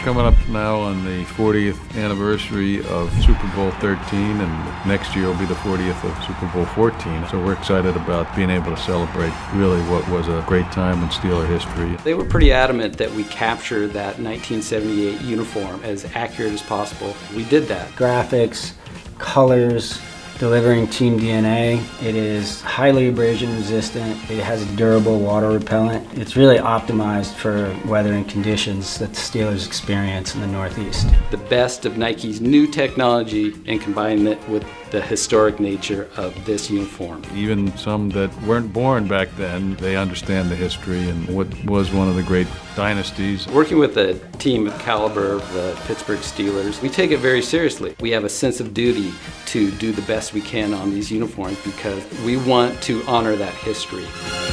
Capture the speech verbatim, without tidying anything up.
coming up now on the fortieth anniversary of Super Bowl thirteen, and next year will be the fortieth of Super Bowl fourteen. So we're excited about being able to celebrate really what was a great time in Steeler history. They were pretty adamant that we capture that nineteen seventy-eight uniform as accurate as possible. We did that. Graphics, colors, delivering team D N A. It is highly abrasion resistant. It has a durable water repellent. It's really optimized for weathering conditions that the Steelers experience in the Northeast. The best of Nike's new technology and combine it with the historic nature of this uniform. Even some that weren't born back then, they understand the history and what was one of the great dynasties. Working with a team of caliber of the Pittsburgh Steelers, we take it very seriously. We have a sense of duty to do the best we can on these uniforms because we want to honor that history.